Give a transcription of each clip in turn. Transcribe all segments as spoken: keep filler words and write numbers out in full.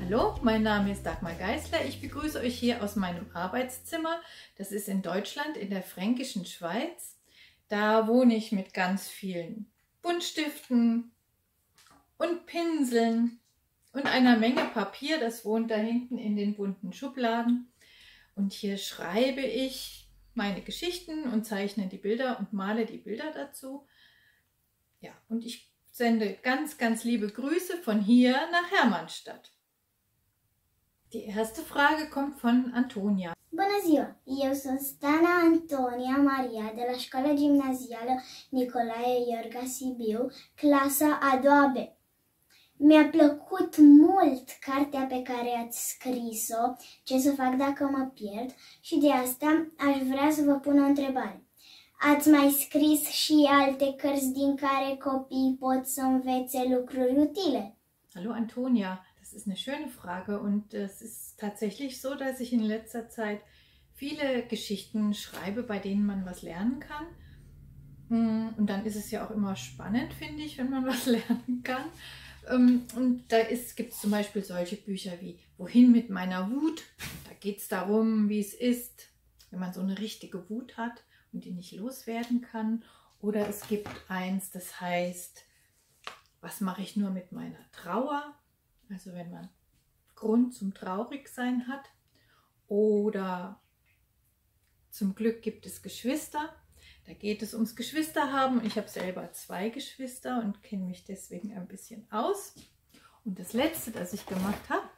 Hallo, mein Name ist Dagmar Geisler. Ich begrüße euch hier aus meinem Arbeitszimmer. Das ist in Deutschland, in der fränkischen Schweiz. Da wohne ich mit ganz vielen Buntstiften und Pinseln und einer Menge Papier. Das wohnt da hinten in den bunten Schubladen. Und hier schreibe ich meine Geschichten und zeichne die Bilder und male die Bilder dazu. Ja, und ich sende ganz, ganz liebe Grüße von hier nach Hermannstadt. Die erste Frage kommt von Antonia. Bună ziua! Eu sunt Stana Antonia Maria de la Școala Gimnazială Nicolae Iorga Sibiu, clasa a doua B. Mi-a plăcut mult cartea pe care ați scris-o, Ce să fac dacă mă pierd, și de asta aș vrea să vă pun o întrebare. Ați mai scris și alte cărți din care copiii pot să învețe lucruri utile? Hallo Antonia, das ist eine schöne Frage und es ist tatsächlich so, dass ich in letzter Zeit viele Geschichten schreibe, bei denen man was lernen kann. Und dann ist es ja auch immer spannend, finde ich, wenn man was lernen kann. Und da gibt es zum Beispiel solche Bücher wie Wohin mit meiner Wut? Da geht es darum, wie es ist, wenn man so eine richtige Wut hat und die nicht loswerden kann. Oder es gibt eins, das heißt, was mache ich nur mit meiner Trauer? Also wenn man Grund zum Traurigsein hat. Oder zum Glück gibt es Geschwister. Da geht es ums Geschwisterhaben. Ich habe selber zwei Geschwister und kenne mich deswegen ein bisschen aus. Und das letzte, das ich gemacht habe,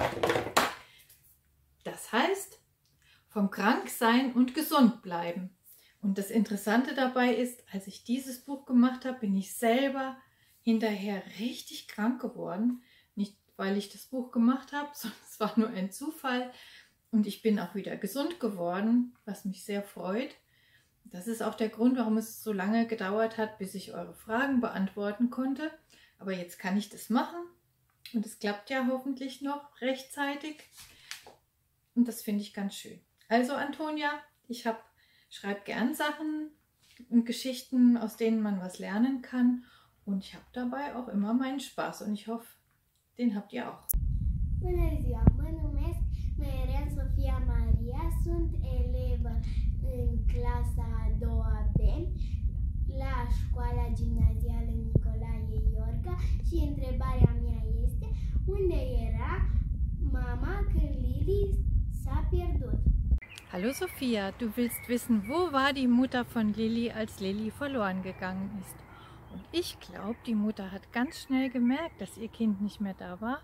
das heißt, vom Kranksein und gesund bleiben. Und das Interessante dabei ist, als ich dieses Buch gemacht habe, bin ich selber hinterher richtig krank geworden. Nicht, weil ich das Buch gemacht habe, sondern es war nur ein Zufall. Und ich bin auch wieder gesund geworden, was mich sehr freut. Das ist auch der Grund, warum es so lange gedauert hat, bis ich eure Fragen beantworten konnte. Aber jetzt kann ich das machen und es klappt ja hoffentlich noch rechtzeitig. Und das finde ich ganz schön. Also Antonia, ich hab, schreibe gern Sachen und Geschichten, aus denen man was lernen kann. Und ich habe dabei auch immer meinen Spaß und ich hoffe, den habt ihr auch. Bună ziua! Mă numesc Măirea Sofia Maria, sunt elevă în clasa a doua B la Școala Gimnazială Nicolae Iorga și întrebarea mea este: unde era mama când Lili s-a pierdut? Hallo Sophia, du willst wissen, wo war die Mutter von Lilly, als Lilly verloren gegangen ist? Und ich glaube, die Mutter hat ganz schnell gemerkt, dass ihr Kind nicht mehr da war.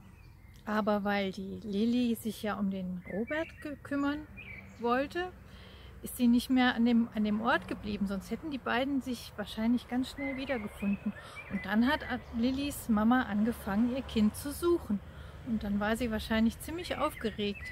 Aber weil die Lilly sich ja um den Robert kümmern wollte, ist sie nicht mehr an dem, an dem Ort geblieben. Sonst hätten die beiden sich wahrscheinlich ganz schnell wiedergefunden. Und dann hat Lillys Mama angefangen, ihr Kind zu suchen. Und dann war sie wahrscheinlich ziemlich aufgeregt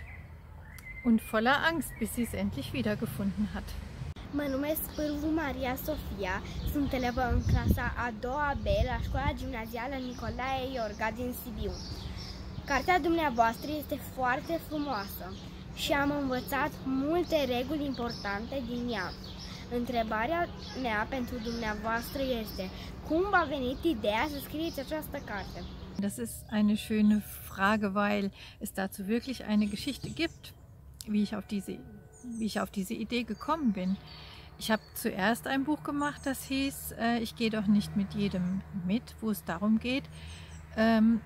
und voller Angst, bis sie es endlich wiedergefunden hat. Mă numesc Pârvu Maria Sofia, sunt elevă în clasa a doua B la Școala Gimnazială Nicolae Iorga din Sibiu. Cartea dumneavoastră este foarte frumoasă și am învățat multe reguli importante din ea. Întrebarea mea pentru dumneavoastră este: cum v-a venit ideea să scrieți această carte? Das ist eine schöne Frage, weil es dazu wirklich eine Geschichte gibt, wie ich auf diese, wie ich auf diese Idee gekommen bin. Ich habe zuerst ein Buch gemacht, das hieß äh, Ich gehe doch nicht mit jedem mit, wo es darum geht, ähm,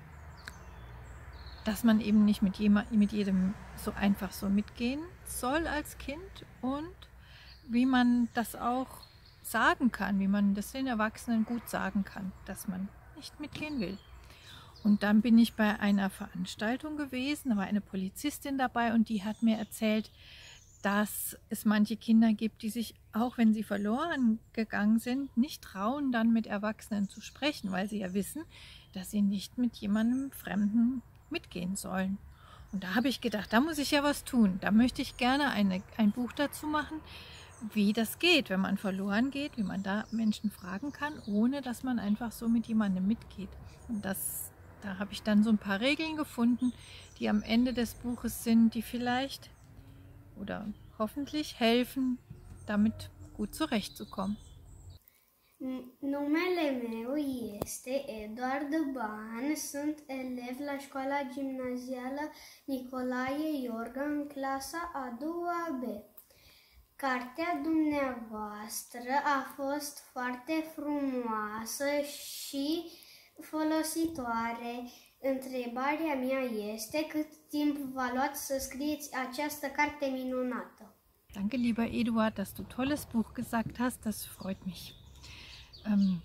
dass man eben nicht mit, jemand, mit jedem so einfach so mitgehen soll als Kind und wie man das auch sagen kann, wie man das den Erwachsenen gut sagen kann, dass man nicht mitgehen will. Und dann bin ich bei einer Veranstaltung gewesen, da war eine Polizistin dabei und die hat mir erzählt, dass es manche Kinder gibt, die sich, auch wenn sie verloren gegangen sind, nicht trauen, dann mit Erwachsenen zu sprechen, weil sie ja wissen, dass sie nicht mit jemandem Fremden mitgehen sollen. Und da habe ich gedacht, da muss ich ja was tun. Da möchte ich gerne eine, ein Buch dazu machen, wie das geht, wenn man verloren geht, wie man da Menschen fragen kann, ohne dass man einfach so mit jemandem mitgeht. Und das, da habe ich dann so ein paar Regeln gefunden, die am Ende des Buches sind, die vielleicht oder hoffentlich helfen, damit gut zurechtzukommen. Numele meu este Eduard Ban, sunt elev la școala gimnazială Nicolae Iorga în clasa a doua B. Cartea dumneavoastră a fost foarte frumoasă și folositoare. Întrebarea mea este cât timp v-a luat să scrieți această carte minunată? Danke, lieber Eduard, dass du tolles Buch gesagt hast. Das freut mich. Ähm,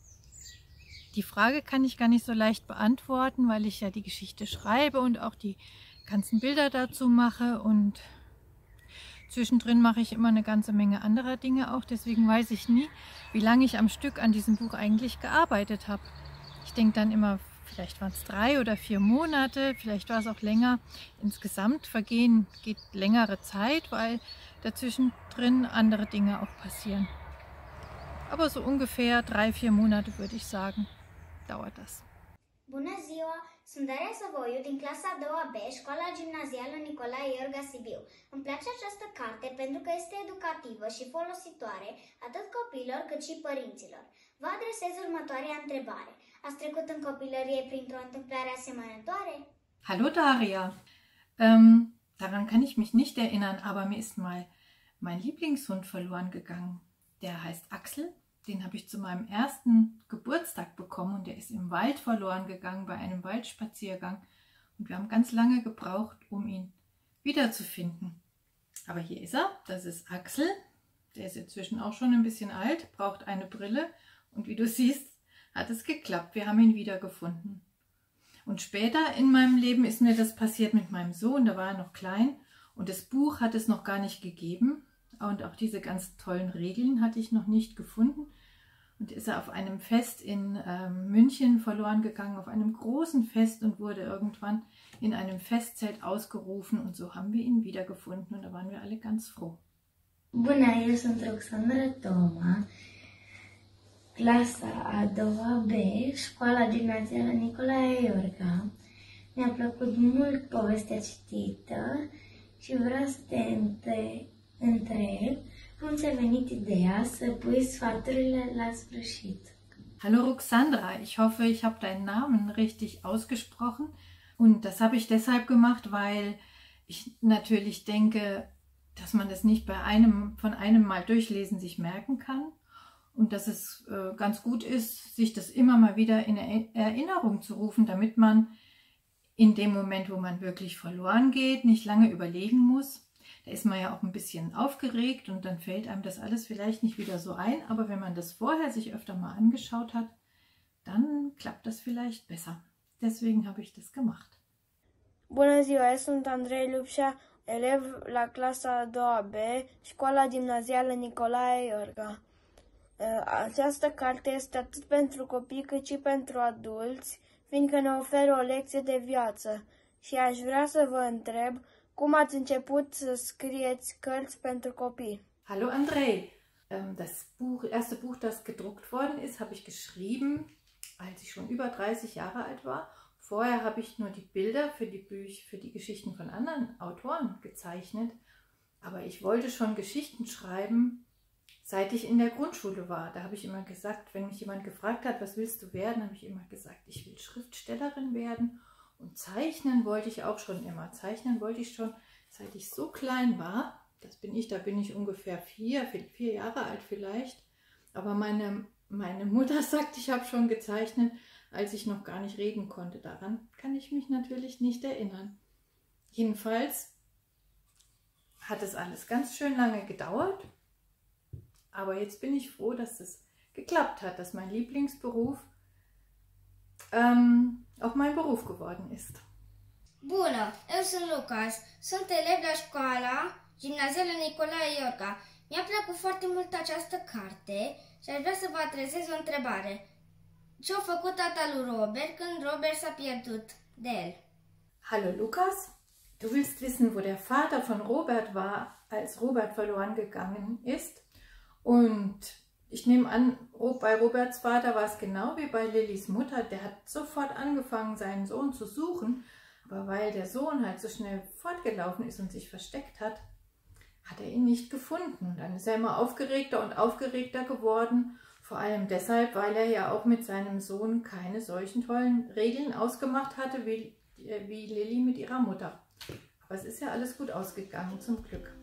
die Frage kann ich gar nicht so leicht beantworten, weil ich ja die Geschichte schreibe und auch die ganzen Bilder dazu mache. Und zwischendrin mache ich immer eine ganze Menge anderer Dinge auch. Deswegen weiß ich nie, wie lange ich am Stück an diesem Buch eigentlich gearbeitet habe. Ich denke dann immer, vielleicht waren es drei oder vier Monate, vielleicht war es auch länger. Insgesamt vergehen geht längere Zeit, weil dazwischen drin andere Dinge auch passieren. Aber so ungefähr drei, vier Monate würde ich sagen, dauert das. Bună ziua! Sunt Daria Săvoiu din clasa a doua B, școala gimnazială Nicolae Iorga Sibiu. Îmi place această carte pentru că este educativă și folositoare atât copiilor cât și părinților. Vă adresez următoarea întrebare. Ați trecut în copilărie printr-o întâmplare asemănătoare? Hallo Daria! Ähm, daran kann ich mich nicht erinnern, aber mir ist mal mein Lieblingshund verloren gegangen. Der heißt Axel. Den habe ich zu meinem ersten Geburtstag bekommen und der ist im Wald verloren gegangen bei einem Waldspaziergang. Und wir haben ganz lange gebraucht, um ihn wiederzufinden. Aber hier ist er, das ist Axel. Der ist inzwischen auch schon ein bisschen alt, braucht eine Brille. Und wie du siehst, hat es geklappt. Wir haben ihn wiedergefunden. Und später in meinem Leben ist mir das passiert mit meinem Sohn, da war er noch klein. Und das Buch hat es noch gar nicht gegeben. Und auch diese ganz tollen Regeln hatte ich noch nicht gefunden. Und ist er auf einem Fest in äh, München verloren gegangen, auf einem großen Fest und wurde irgendwann in einem Festzelt ausgerufen. Und so haben wir ihn wiedergefunden und da waren wir alle ganz froh. Bună, eu sunt Roxandra Toma, clasa a doua B, școala gimnazială Nicolae Iorga. Mi-a plăcut mult povestea citită și vreau să te întreb cum ți-a venit ideea să pui sfaturile la sfârșit. Hallo Roxandra, ich hoffe, ich habe deinen Namen richtig ausgesprochen. Und das habe ich deshalb gemacht, weil ich natürlich denke, dass man das nicht bei einem, von einem Mal durchlesen sich merken kann. Und dass es äh, ganz gut ist, sich das immer mal wieder in Erinnerung zu rufen, damit man in dem Moment, wo man wirklich verloren geht, nicht lange überlegen muss. Da ist man ja auch ein bisschen aufgeregt und dann fällt einem das alles vielleicht nicht wieder so ein. Aber wenn man das vorher sich öfter mal angeschaut hat, dann klappt das vielleicht besser. Deswegen habe ich das gemacht. Bună ziua, eu sunt Andrei Lupșa, elev la clasa a doua B, școala gimnazială Nicolae Iorga. Această carte este atât pentru copii cât și pentru adulți, fiindcă ne oferă o lecție de viață. Și aș vrea să vă întreb cum ați început să scrieți cărți pentru copii. Hallo Andrei, das Buch, erste Buch, das gedruckt worden ist, habe ich geschrieben, als ich schon über dreißig Jahre alt war. Vorher habe ich nur die Bilder für die Bücher, für die Geschichten von anderen Autoren gezeichnet, aber ich wollte schon Geschichten schreiben, seit ich in der Grundschule war. Da habe ich immer gesagt, wenn mich jemand gefragt hat, was willst du werden, habe ich immer gesagt, ich will Schriftstellerin werden. Und zeichnen wollte ich auch schon immer. Zeichnen wollte ich schon, seit ich so klein war. Das bin ich, da bin ich ungefähr vier, vier Jahre alt vielleicht. Aber meine, meine Mutter sagt, ich habe schon gezeichnet, als ich noch gar nicht reden konnte. Daran kann ich mich natürlich nicht erinnern. Jedenfalls hat es alles ganz schön lange gedauert. Aber jetzt bin ich froh, dass es geklappt hat, dass mein Lieblingsberuf ähm, auch mein Beruf geworden ist. Bună, eu sunt Lucas, sunt elev la școala gimnazială Nicolae Iorga. Mi-a plăcut foarte mult această carte și aș vrea să vă adresez o întrebare. Ce-a făcut tata lui Robert când Robert s-a pierdut de el? Hallo Lukas, du willst wissen, wo der Vater von Robert war, als Robert verloren gegangen ist. Und ich nehme an, bei Roberts Vater war es genau wie bei Lillys Mutter. Der hat sofort angefangen, seinen Sohn zu suchen. Aber weil der Sohn halt so schnell fortgelaufen ist und sich versteckt hat, hat er ihn nicht gefunden. Und dann ist er immer aufgeregter und aufgeregter geworden. Vor allem deshalb, weil er ja auch mit seinem Sohn keine solchen tollen Regeln ausgemacht hatte, wie, wie Lilly mit ihrer Mutter. Aber es ist ja alles gut ausgegangen, zum Glück.